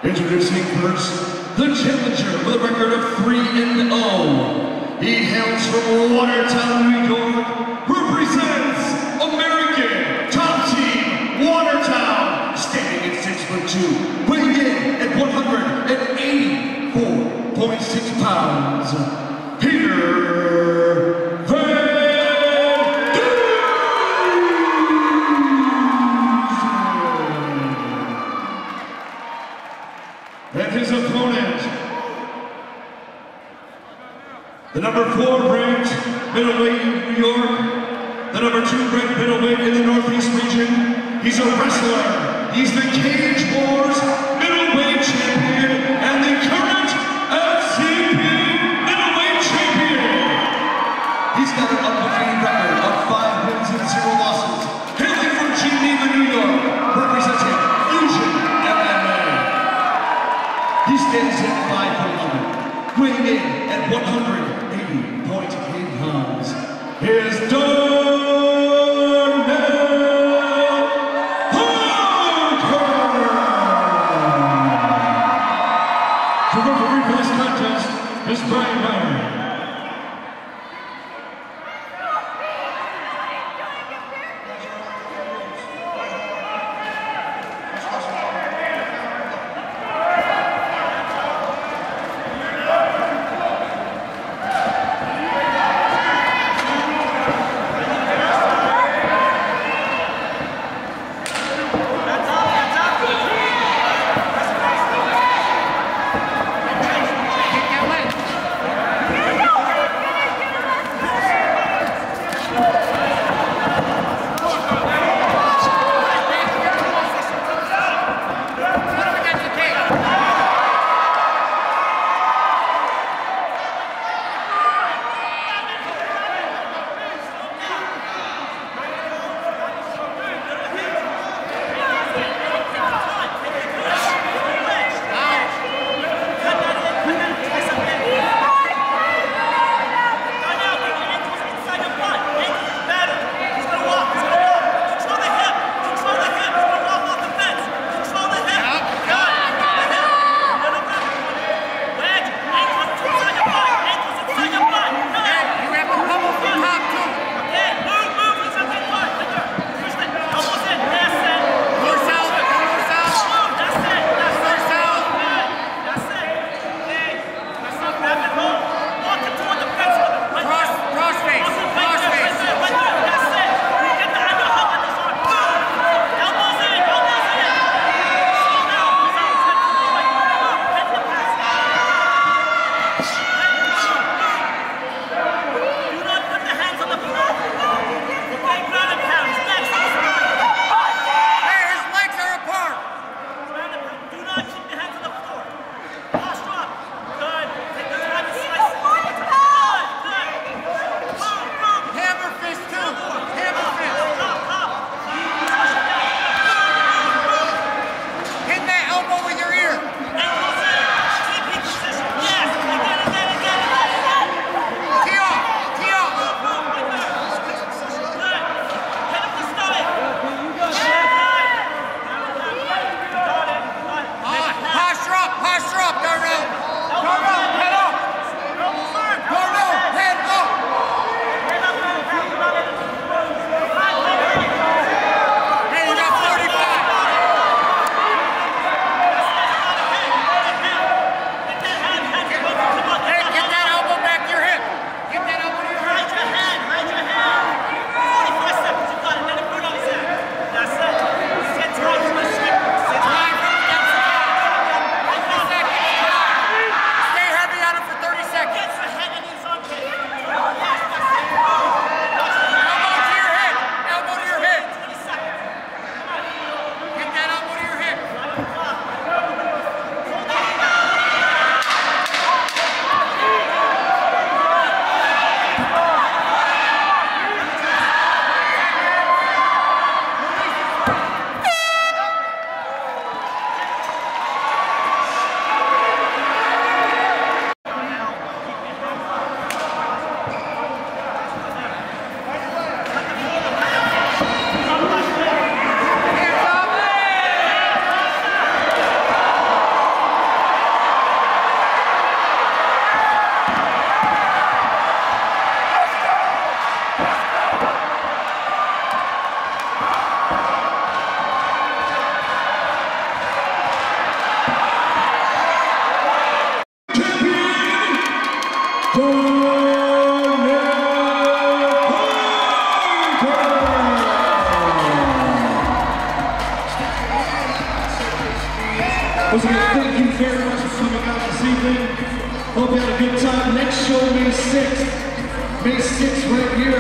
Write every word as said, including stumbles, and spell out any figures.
Introducing first, the challenger with a record of three and oh. He hails from Watertown, New York, represents American Top Team Watertown, standing at six foot two, weighing in at one hundred eighty-four point six pounds, Peter Van Dusen. And his opponent, the number four ranked middleweight in New York, the number two ranked middleweight in the Northeast region. He's a wrestler. He's the Cage Wars middleweight champion and the current F C P middleweight champion. He's got an undefeated record of five wins and zero losses. Hailing from Geneva, New York, representing Fusion M M A. He stands at five foot eleven, weighing in at one hundred eighty point eight pounds. Is Darnell Parker. The referee for this contest is Brian Meyer. you very much for coming out this evening. Hope you had a good time. Next show, May sixth. May sixth, right here.